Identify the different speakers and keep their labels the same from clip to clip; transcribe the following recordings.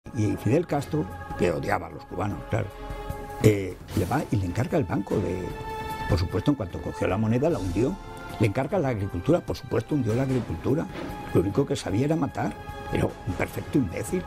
Speaker 1: Y Fidel Castro, que odiaba a los cubanos, claro, le va y le encarga el banco por supuesto, en cuanto cogió la moneda la hundió. Le encarga la agricultura, por supuesto, hundió la agricultura. Lo único que sabía era matar, pero un perfecto imbécil.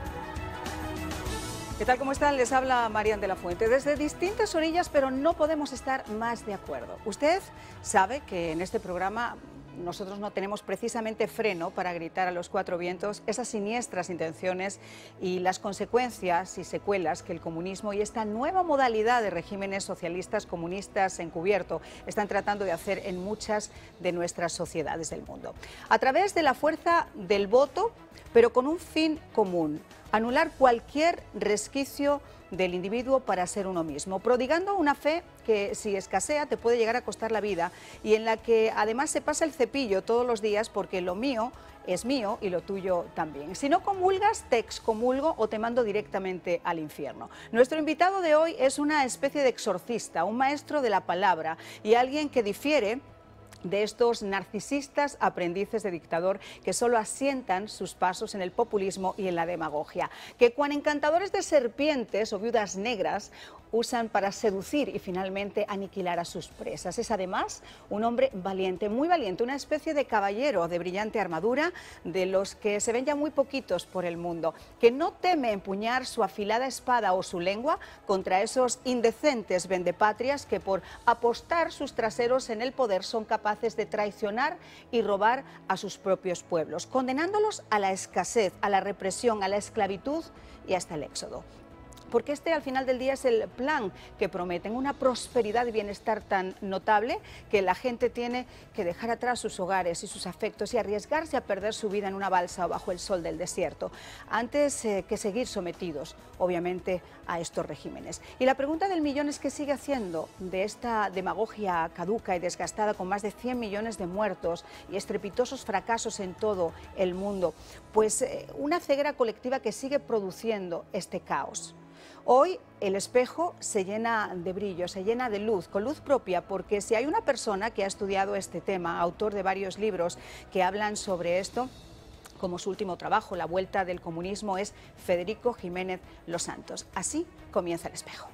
Speaker 2: ¿Qué tal? ¿Cómo están? Les habla Marian de la Fuente. Desde distintas orillas, pero no podemos estar más de acuerdo. Usted sabe que en este programa nosotros no tenemos precisamente freno para gritar a los cuatro vientos esas siniestras intenciones y las consecuencias y secuelas que el comunismo y esta nueva modalidad de regímenes socialistas comunistas encubierto están tratando de hacer en muchas de nuestras sociedades del mundo. A través de la fuerza del voto, pero con un fin común: anular cualquier resquicio del individuo para ser uno mismo, prodigando una fe que, si escasea, te puede llegar a costar la vida y en la que además se pasa el cepillo todos los días porque lo mío es mío y lo tuyo también. Si no comulgas, te excomulgo o te mando directamente al infierno. Nuestro invitado de hoy es una especie de exorcista, un maestro de la palabra y alguien que difiere de estos narcisistas aprendices de dictador que solo asientan sus pasos en el populismo y en la demagogia, que cuan encantadores de serpientes o viudas negras usan para seducir y finalmente aniquilar a sus presas. Es además un hombre valiente, muy valiente, una especie de caballero de brillante armadura, de los que se ven ya muy poquitos por el mundo, que no teme empuñar su afilada espada o su lengua contra esos indecentes vendepatrias que por apostar sus traseros en el poder son capaces de traicionar y robar a sus propios pueblos, condenándolos a la escasez, a la represión, a la esclavitud y hasta el éxodo. Porque este, al final del día, es el plan que prometen, una prosperidad y bienestar tan notable que la gente tiene que dejar atrás sus hogares y sus afectos y arriesgarse a perder su vida en una balsa o bajo el sol del desierto, antes que seguir sometidos, obviamente, a estos regímenes. Y la pregunta del millón es: ¿qué sigue haciendo de esta demagogia caduca y desgastada, con más de 100 millones de muertos y estrepitosos fracasos en todo el mundo? Pues una ceguera colectiva que sigue produciendo este caos. Hoy el espejo se llena de brillo, se llena de luz, con luz propia, porque si hay una persona que ha estudiado este tema, autor de varios libros que hablan sobre esto, como su último trabajo, La Vuelta del Comunismo, es Federico Jiménez Los Santos. Así comienza el espejo.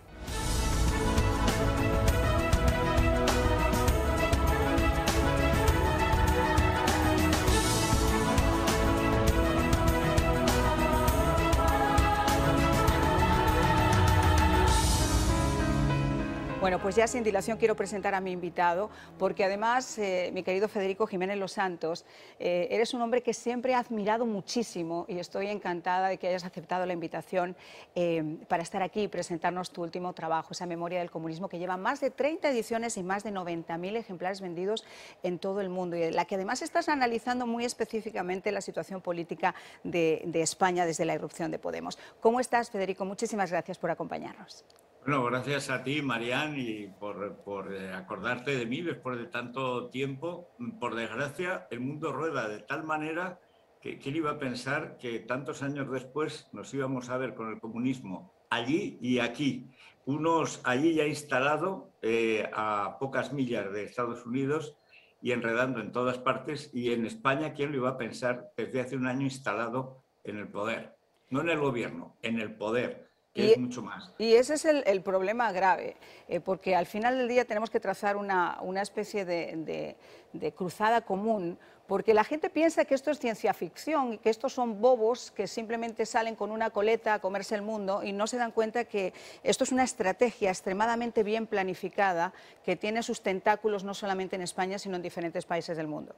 Speaker 2: Bueno, pues ya sin dilación quiero presentar a mi invitado, porque además, mi querido Federico Jiménez Los Santos, eres un hombre que siempre he admirado muchísimo y estoy encantada de que hayas aceptado la invitación para estar aquí y presentarnos tu último trabajo, esa Memoria del Comunismo, que lleva más de 30 ediciones y más de 90.000 ejemplares vendidos en todo el mundo, y en la que además estás analizando muy específicamente la situación política de España desde la irrupción de Podemos. ¿Cómo estás, Federico? Muchísimas gracias por acompañarnos.
Speaker 3: Bueno, gracias a ti, Marian, y por acordarte de mí después de tanto tiempo. Por desgracia, el mundo rueda de tal manera que quién iba a pensar que tantos años después nos íbamos a ver con el comunismo allí y aquí. Unos allí ya instalado a pocas millas de Estados Unidos y enredando en todas partes, y en España, quién lo iba a pensar, desde hace un año instalado en el poder. No en el gobierno, en el poder, que es mucho más.
Speaker 2: Y ese es el problema grave, porque al final del día tenemos que trazar una especie de cruzada común, porque la gente piensa que esto es ciencia ficción y que estos son bobos que simplemente salen con una coleta a comerse el mundo, y no se dan cuenta que esto es una estrategia extremadamente bien planificada que tiene sus tentáculos no solamente en España, sino en diferentes países del mundo.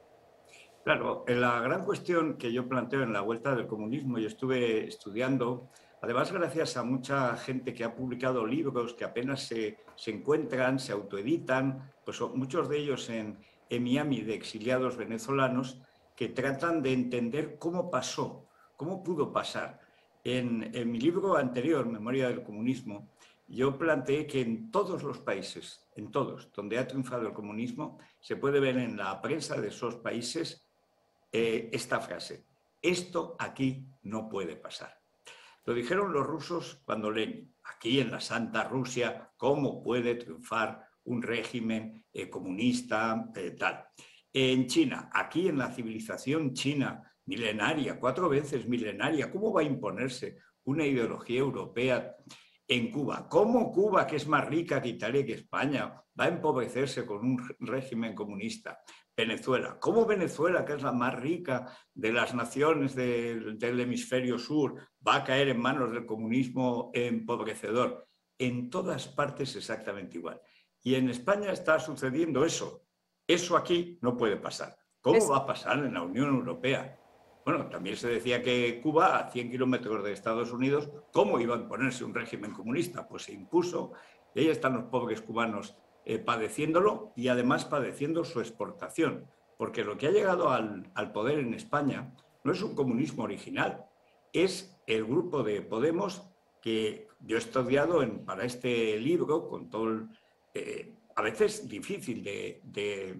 Speaker 3: Claro, la gran cuestión que yo planteo en La Vuelta del Comunismo, y estuve estudiando, además gracias a mucha gente que ha publicado libros que apenas se encuentran, se autoeditan, pues muchos de ellos en Miami, de exiliados venezolanos, que tratan de entender cómo pasó, cómo pudo pasar. En mi libro anterior, Memoria del Comunismo, yo planteé que en todos los países, en todos, donde ha triunfado el comunismo, se puede ver en la prensa de esos países esta frase: esto aquí no puede pasar. Lo dijeron los rusos cuando Lenin: aquí en la Santa Rusia, ¿cómo puede triunfar un régimen comunista tal? En China, aquí en la civilización china milenaria, 4 veces milenaria. ¿Cómo va a imponerse una ideología europea en Cuba? ¿Cómo Cuba, que es más rica que Italia y que España, va a empobrecerse con un régimen comunista? Venezuela. ¿Cómo Venezuela, que es la más rica de las naciones del hemisferio sur, va a caer en manos del comunismo empobrecedor? En todas partes exactamente igual. Y en España está sucediendo eso. Eso aquí no puede pasar. ¿Cómo va a pasar en la Unión Europea? Bueno, también se decía que Cuba, a 100 kilómetros de Estados Unidos, ¿cómo iba a imponerse un régimen comunista? Pues se impuso, y ahí están los pobres cubanos padeciéndolo y además padeciendo su exportación, porque lo que ha llegado al poder en España no es un comunismo original, es el grupo de Podemos que yo he estudiado para este libro, con todo a veces difícil de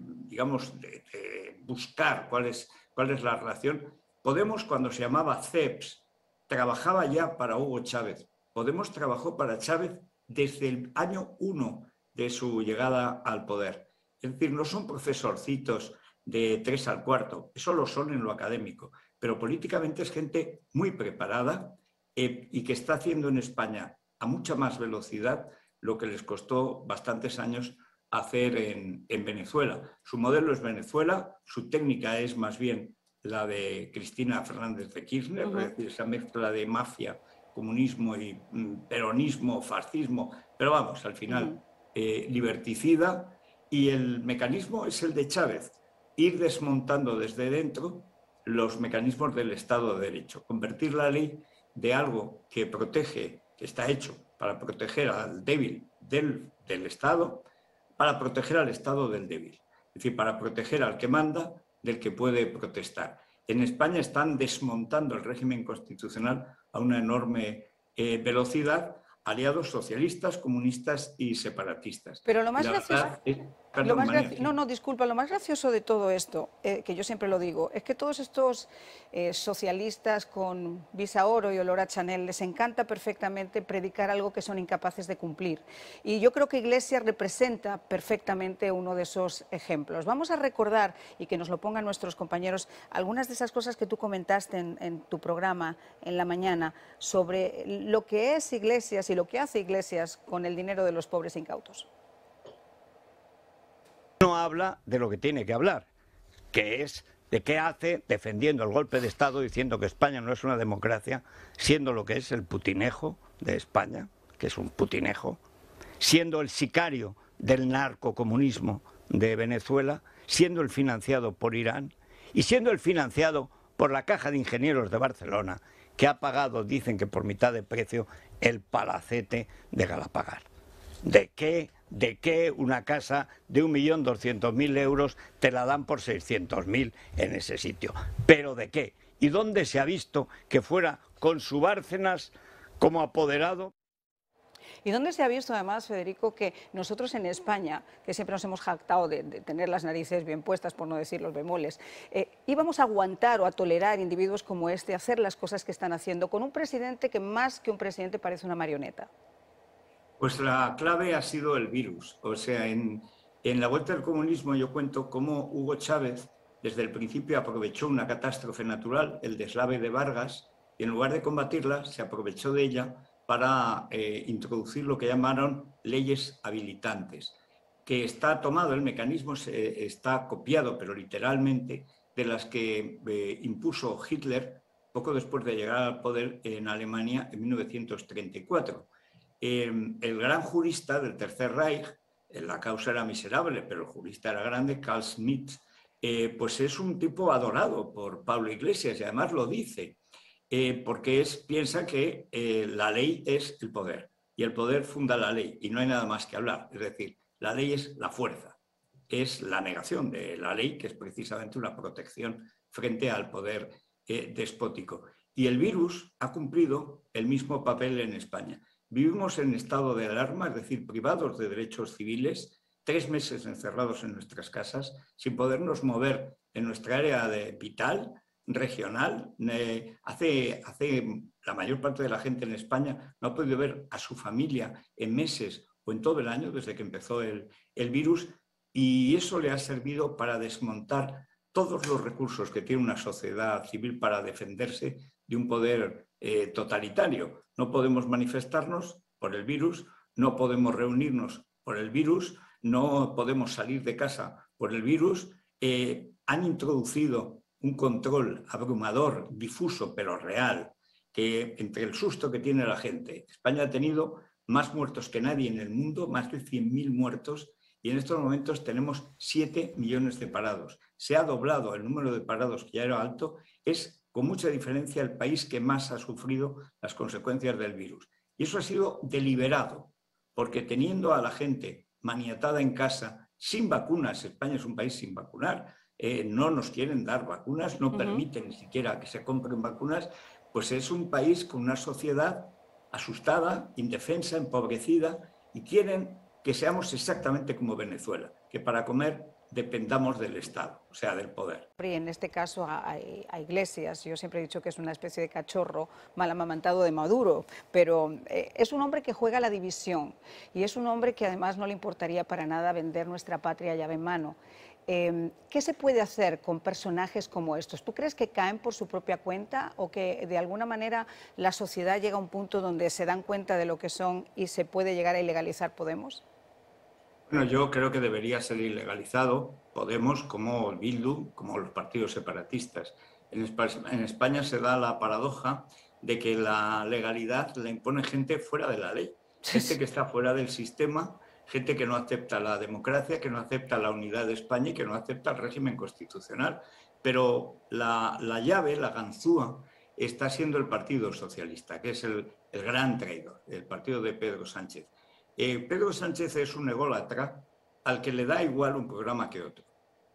Speaker 3: buscar cuál es la relación. Podemos, cuando se llamaba CEPS, trabajaba ya para Hugo Chávez. Podemos trabajó para Chávez desde el año 1 de su llegada al poder. Es decir, no son profesorcitos de 3 al 4, eso lo son en lo académico, pero políticamente es gente muy preparada y que está haciendo en España a mucha más velocidad lo que les costó bastantes años hacer en Venezuela. Su modelo es Venezuela, su técnica es más bien la de Cristina Fernández de Kirchner, es decir, esa mezcla de mafia, comunismo y peronismo, fascismo, pero vamos, al final liberticida, y el mecanismo es el de Chávez, ir desmontando desde dentro los mecanismos del Estado de Derecho, convertir la ley de algo que protege, que está hecho para proteger al débil del Estado, para proteger al Estado del débil, es decir, para proteger al que manda del que puede protestar. En España están desmontando el régimen constitucional a una enorme velocidad, aliados socialistas, comunistas y separatistas.
Speaker 2: Pero lo más gracioso... disculpa, lo más gracioso de todo esto, que yo siempre lo digo, es que todos estos socialistas con visa oro y olor a Chanel les encanta perfectamente predicar algo que son incapaces de cumplir. Y yo creo que Iglesias representa perfectamente uno de esos ejemplos. Vamos a recordar, y que nos lo pongan nuestros compañeros, algunas de esas cosas que tú comentaste en tu programa en la mañana sobre lo que es Iglesias y lo que hace Iglesias con el dinero de los pobres incautos.
Speaker 1: No habla de lo que tiene que hablar, que es de qué hace defendiendo el golpe de Estado, diciendo que España no es una democracia, siendo lo que es el putinejo de España, que es un putinejo, siendo el sicario del narcocomunismo de Venezuela, siendo el financiado por Irán y siendo el financiado por la Caja de Ingenieros de Barcelona, que ha pagado, dicen que por mitad de precio, el palacete de Galapagar. ¿De qué una casa de 1.200.000 euros te la dan por 600.000 en ese sitio? ¿Pero de qué? ¿Y dónde se ha visto que fuera con su Bárcenas como apoderado?
Speaker 2: ¿Y dónde se ha visto además, Federico, que nosotros en España, que siempre nos hemos jactado de tener las narices bien puestas, por no decir los bemoles, íbamos a aguantar o a tolerar individuos como este hacer las cosas que están haciendo con un presidente que más que un presidente parece una marioneta?
Speaker 3: Pues la clave ha sido el virus. O sea, en la vuelta del comunismo yo cuento cómo Hugo Chávez desde el principio aprovechó una catástrofe natural, el deslave de Vargas, y en lugar de combatirla se aprovechó de ella para introducir lo que llamaron leyes habilitantes, que está tomado, el mecanismo está copiado, pero literalmente, de las que impuso Hitler poco después de llegar al poder en Alemania en 1934. El gran jurista del Tercer Reich, la causa era miserable, pero el jurista era grande, Carl Schmitt, pues es un tipo adorado por Pablo Iglesias y además lo dice, porque piensa que la ley es el poder y el poder funda la ley y no hay nada más que hablar. Es decir, la ley es la fuerza, es la negación de la ley, que es precisamente una protección frente al poder despótico. Y el virus ha cumplido el mismo papel en España. Vivimos en estado de alarma, es decir, privados de derechos civiles, 3 meses encerrados en nuestras casas, sin podernos mover en nuestra área vital, regional. La mayor parte de la gente en España no ha podido ver a su familia en meses o en todo el año desde que empezó el virus, y eso le ha servido para desmontar todos los recursos que tiene una sociedad civil para defenderse de un poder totalitario. No podemos manifestarnos por el virus, no podemos reunirnos por el virus, no podemos salir de casa por el virus. Han introducido un control abrumador, difuso, pero real, que entre el susto que tiene la gente. España ha tenido más muertos que nadie en el mundo, más de 100.000 muertos, y en estos momentos tenemos 7 millones de parados. Se ha doblado el número de parados, que ya era alto. Es con mucha diferencia el país que más ha sufrido las consecuencias del virus. Y eso ha sido deliberado, porque teniendo a la gente maniatada en casa, sin vacunas, España es un país sin vacunar, no nos quieren dar vacunas, no permiten ni siquiera que se compren vacunas, pues es un país con una sociedad asustada, indefensa, empobrecida, y quieren que seamos exactamente como Venezuela, que para comer dependamos del Estado, o sea, del poder.
Speaker 2: Y en este caso a Iglesias, yo siempre he dicho que es una especie de cachorro mal amamantado de Maduro, pero es un hombre que juega a la división y es un hombre que además no le importaría para nada vender nuestra patria llave en mano. ¿Qué se puede hacer con personajes como estos? ¿Tú crees que caen por su propia cuenta o que de alguna manera la sociedad llega a un punto donde se dan cuenta de lo que son y se puede llegar a ilegalizar Podemos?
Speaker 3: Bueno, yo creo que debería ser ilegalizado Podemos como el Bildu, como los partidos separatistas. En España se da la paradoja de que la legalidad la impone gente fuera de la ley, gente que está fuera del sistema, gente que no acepta la democracia, que no acepta la unidad de España y que no acepta el régimen constitucional. Pero la llave, la ganzúa, está siendo el Partido Socialista, que es el gran traidor, el partido de Pedro Sánchez. Pedro Sánchez es un ególatra al que le da igual un programa que otro.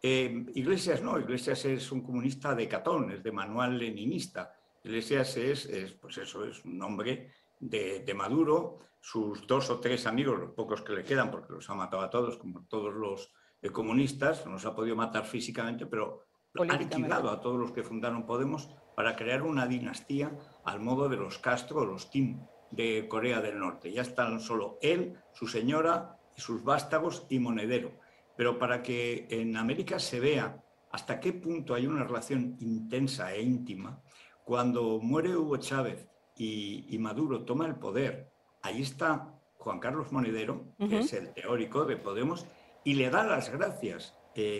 Speaker 3: Iglesias no, Iglesias es un comunista de Catón, es de manual leninista. Iglesias pues eso, es un hombre de Maduro, sus 2 o 3 amigos, los pocos que le quedan, porque los ha matado a todos, como todos los comunistas, no los ha podido matar físicamente, pero ha liquidado a todos los que fundaron Podemos para crear una dinastía al modo de los Castro o los Kim de Corea del Norte. Ya están solo él, su señora y sus vástagos y Monedero. Pero para que en América se vea hasta qué punto hay una relación intensa e íntima, cuando muere Hugo Chávez y Maduro toma el poder, ahí está Juan Carlos Monedero, que es el teórico de Podemos, y le da las gracias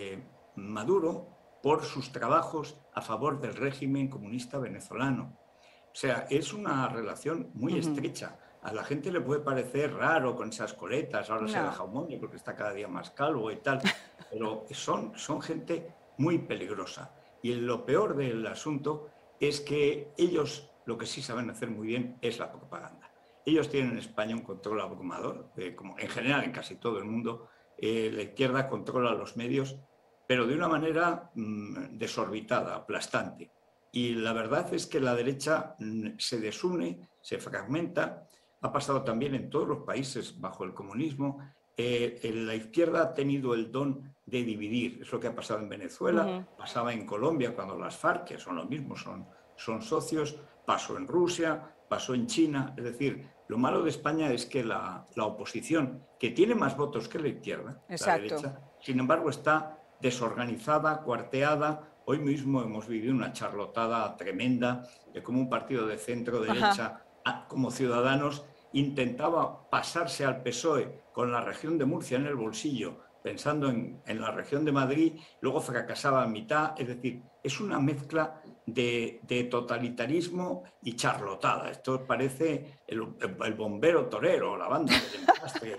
Speaker 3: Maduro por sus trabajos a favor del régimen comunista venezolano. O sea, es una relación muy estrecha. A la gente le puede parecer raro con esas coletas, ahora se deja un porque está cada día más calvo y tal, pero son gente muy peligrosa. Y lo peor del asunto es que ellos lo que sí saben hacer muy bien es la propaganda. Ellos tienen en España un control abrumador, como en general en casi todo el mundo. La izquierda controla los medios, pero de una manera desorbitada, aplastante. Y la verdad es que la derecha se desune, se fragmenta. Ha pasado también en todos los países bajo el comunismo. La izquierda ha tenido el don de dividir. Es lo que ha pasado en Venezuela, pasaba en Colombia cuando las FARC, que son lo mismo, son socios, pasó en Rusia, pasó en China. Es decir, lo malo de España es que la oposición, que tiene más votos que la izquierda, la derecha, sin embargo está desorganizada, cuarteada. Hoy mismo hemos vivido una charlotada tremenda de cómo un partido de centro-derecha, como Ciudadanos, intentaba pasarse al PSOE con la región de Murcia en el bolsillo, pensando en la región de Madrid, luego fracasaba a mitad. Es decir, es una mezcla de totalitarismo y charlotada. Esto parece el bombero torero, la banda del desastre.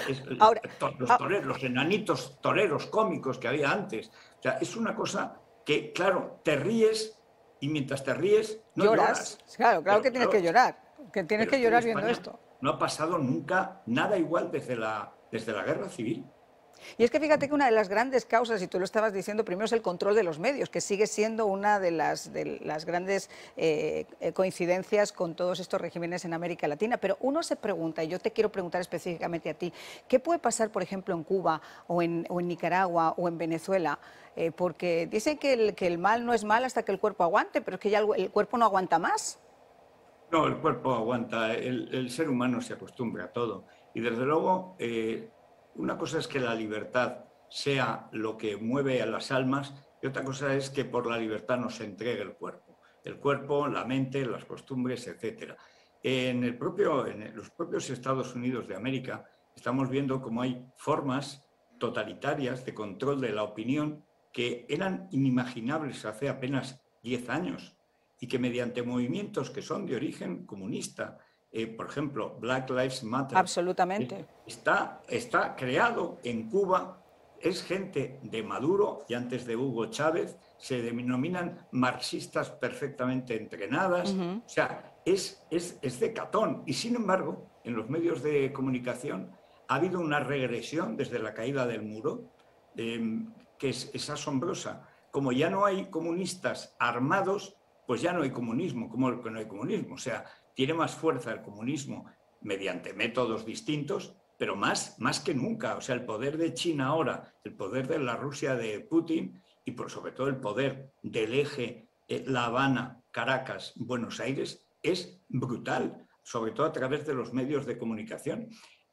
Speaker 3: Los enanitos toreros cómicos que había antes. O sea, es una cosa que, claro, te ríes y mientras te ríes no lloras.
Speaker 2: Claro que tienes que llorar, que tienes que llorar viendo esto.
Speaker 3: No ha pasado nunca nada igual desde la Guerra Civil.
Speaker 2: Y es que fíjate que una de las grandes causas, y tú lo estabas diciendo, primero es el control de los medios, que sigue siendo una de las grandes coincidencias con todos estos regímenes en América Latina. Pero uno se pregunta, y yo te quiero preguntar específicamente a ti, ¿qué puede pasar, por ejemplo, en Cuba o en Nicaragua o en Venezuela? Porque dicen que el mal no es mal hasta que el cuerpo aguante, pero es que ya el cuerpo no aguanta más.
Speaker 3: No, el cuerpo aguanta, el ser humano se acostumbra a todo. Y desde luego, una cosa es que la libertad sea lo que mueve a las almas, y otra cosa es que por la libertad nos entregue el cuerpo, la mente, las costumbres, etc. En los propios Estados Unidos de América estamos viendo cómo hay formas totalitarias de control de la opinión que eran inimaginables hace apenas 10 años y que mediante movimientos que son de origen comunista, por ejemplo, Black Lives Matter,
Speaker 2: absolutamente,
Speaker 3: está creado en Cuba, es gente de Maduro y antes de Hugo Chávez, se denominan marxistas perfectamente entrenadas, o sea, es de Catón. Y sin embargo, en los medios de comunicación ha habido una regresión desde la caída del muro, que es asombrosa. Como ya no hay comunistas armados, pues ya no hay comunismo. ¿Cómo que no hay comunismo? O sea, tiene más fuerza el comunismo mediante métodos distintos, pero más que nunca. O sea, el poder de China ahora, el poder de la Rusia de Putin y por sobre todo el poder del eje La Habana, Caracas, Buenos Aires es brutal, sobre todo a través de los medios de comunicación.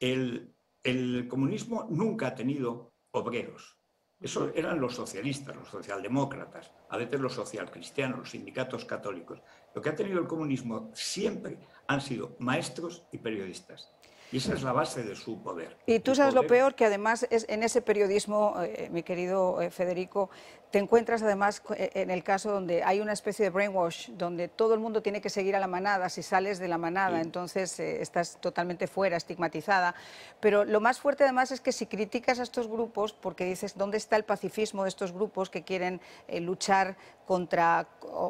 Speaker 3: El comunismo nunca ha tenido obreros. Eso eran los socialistas, los socialdemócratas, a veces los socialcristianos, los sindicatos católicos. Lo que ha tenido el comunismo siempre han sido maestros y periodistas. Y esa es la base de su poder.
Speaker 2: Y tú sabes lo peor, que además es en ese periodismo, mi querido Federico, te encuentras además en el caso donde hay una especie de brainwash, donde todo el mundo tiene que seguir a la manada, si sales de la manada, sí, entonces estás totalmente fuera, estigmatizada. Pero lo más fuerte además es que si criticas a estos grupos, porque dices, ¿dónde está el pacifismo de estos grupos que quieren luchar contra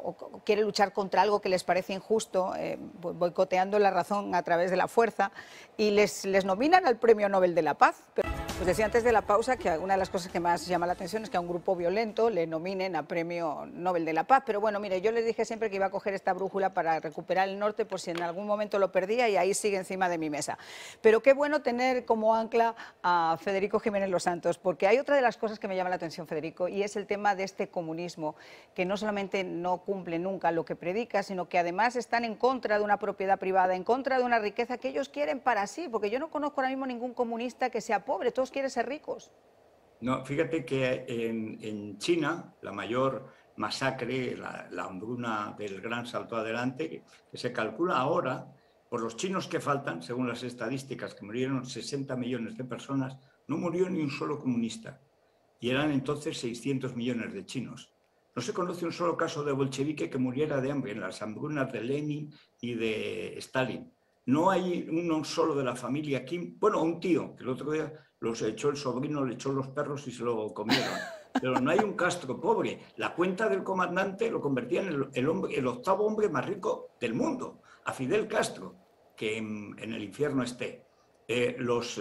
Speaker 2: algo que les parece injusto, boicoteando la razón a través de la fuerza, y les nominan al Premio Nobel de la Paz? Pues decía antes de la pausa que una de las cosas que más llama la atención es que a un grupo violento le nominen a Premio Nobel de la Paz. Pero bueno, mire, yo les dije siempre que iba a coger esta brújula para recuperar el norte por si en algún momento lo perdía, y ahí sigue encima de mi mesa. Pero qué bueno tener como ancla a Federico Jiménez Los Santos, porque hay otra de las cosas que me llama la atención, Federico, y es el tema de este comunismo, que no solamente no cumple nunca lo que predica, sino que además están en contra de una propiedad privada, en contra de una riqueza que ellos quieren para sí, porque yo no conozco ahora mismo ningún comunista que sea pobre, todos quieren ser ricos.
Speaker 3: No, fíjate que en China la mayor masacre, la hambruna del Gran Salto Adelante, que se calcula ahora, por los chinos que faltan, según las estadísticas, que murieron 60 millones de personas, no murió ni un solo comunista. Y eran entonces 600 millones de chinos. No se conoce un solo caso de bolchevique que muriera de hambre en las hambrunas de Lenin y de Stalin. No hay uno solo de la familia Kim, bueno, un tío, que el otro día los echó el sobrino, le echó los perros y se lo comieron. Pero no hay un Castro pobre. La cuenta del comandante lo convertía en el octavo hombre más rico del mundo, a Fidel Castro, que en el infierno esté. Los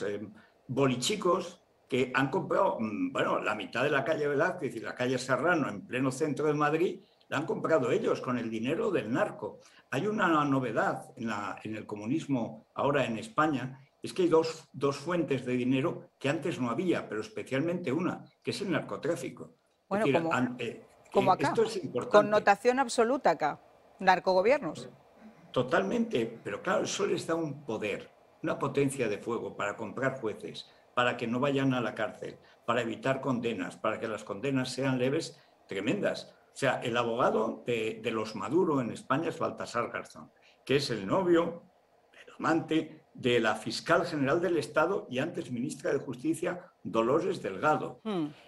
Speaker 3: bolichicos que han comprado, bueno, la mitad de la calle Velázquez y la calle Serrano en pleno centro de Madrid, la han comprado ellos con el dinero del narco. Hay una novedad en el comunismo ahora en España, es que hay dos fuentes de dinero que antes no había, pero especialmente una, que es el narcotráfico.
Speaker 2: Bueno,
Speaker 3: es decir,
Speaker 2: como acá,
Speaker 3: esto es importante.
Speaker 2: Connotación absoluta acá, narcogobiernos.
Speaker 3: Totalmente, pero claro, eso les da un poder, una potencia de fuego para comprar jueces, para que no vayan a la cárcel, para evitar condenas, para que las condenas sean leves, tremendas. O sea, el abogado de los Maduro en España es Baltasar Garzón, que es el novio, el amante de la fiscal general del Estado y antes ministra de Justicia, Dolores Delgado.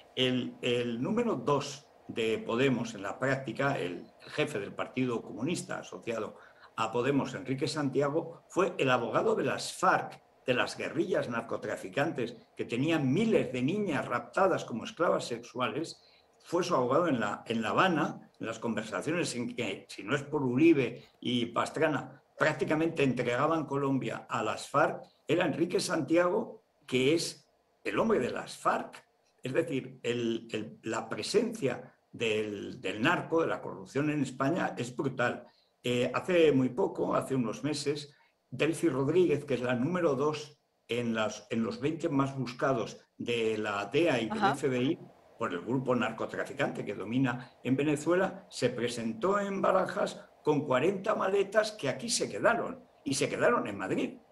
Speaker 3: El número 2 de Podemos en la práctica, el jefe del Partido Comunista asociado a Podemos, Enrique Santiago, fue el abogado de las FARC, de las guerrillas narcotraficantes que tenían miles de niñas raptadas como esclavas sexuales. Fue su abogado en La Habana, en las conversaciones en que, si no es por Uribe y Pastrana, prácticamente entregaban Colombia a las FARC, era Enrique Santiago, que es el hombre de las FARC. Es decir, la presencia del narco, de la corrupción en España, es brutal. Hace muy poco, hace unos meses, Delcy Rodríguez, que es la número 2 en los 20 más buscados de la DEA y del FBI, por el grupo narcotraficante que domina en Venezuela, se presentó en Barajas con 40 maletas que aquí se quedaron, y se quedaron en Madrid.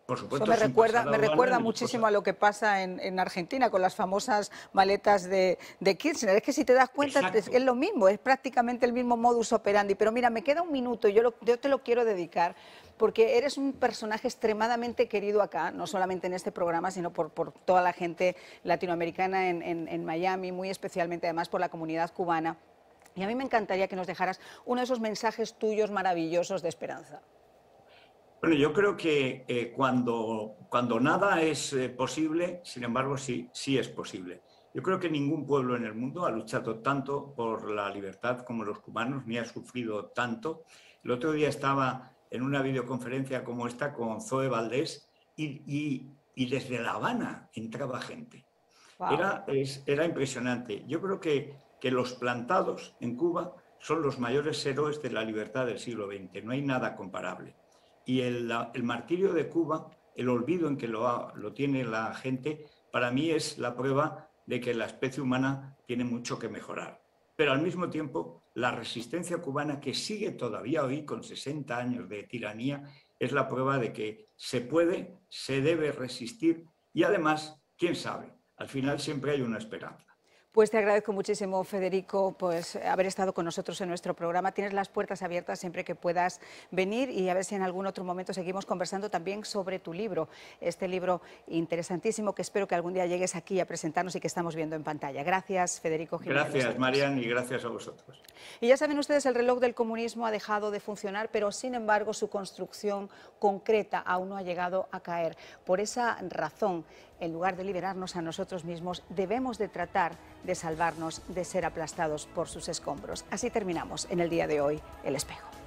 Speaker 3: por supuesto,
Speaker 2: eso me recuerda muchísimo a lo que pasa en Argentina con las famosas maletas de Kirchner. Es que si te das cuenta es lo mismo, es prácticamente el mismo modus operandi. Pero mira, me queda un minuto y yo te lo quiero dedicar porque eres un personaje extremadamente querido acá, no solamente en este programa, sino por toda la gente latinoamericana en Miami, muy especialmente además por la comunidad cubana. Y a mí me encantaría que nos dejaras uno de esos mensajes tuyos maravillosos de esperanza.
Speaker 3: Bueno, yo creo que cuando nada es posible, sin embargo, sí es posible. Yo creo que ningún pueblo en el mundo ha luchado tanto por la libertad como los cubanos, ni ha sufrido tanto. El otro día estaba en una videoconferencia como esta con Zoe Valdés y desde La Habana entraba gente. Wow. Era impresionante. Yo creo que los plantados en Cuba son los mayores héroes de la libertad del siglo XX. No hay nada comparable. Y el martirio de Cuba, el olvido en que lo tiene la gente, para mí es la prueba de que la especie humana tiene mucho que mejorar. Pero al mismo tiempo, la resistencia cubana, que sigue todavía hoy con 60 años de tiranía, es la prueba de que se puede, se debe resistir y además, quién sabe, al final siempre hay una esperanza.
Speaker 2: Pues te agradezco muchísimo, Federico, pues haber estado con nosotros en nuestro programa. Tienes las puertas abiertas siempre que puedas venir y a ver si en algún otro momento seguimos conversando también sobre tu libro, este libro interesantísimo que espero que algún día llegues aquí a presentarnos y que estamos viendo en pantalla. Gracias, Federico Jiménez.
Speaker 3: Gracias, Marian, y gracias a vosotros.
Speaker 2: Y ya saben ustedes, el reloj del comunismo ha dejado de funcionar, pero sin embargo su construcción concreta aún no ha llegado a caer. Por esa razón, en lugar de liberarnos a nosotros mismos, debemos de tratar de salvarnos de ser aplastados por sus escombros. Así terminamos en el día de hoy, El Espejo.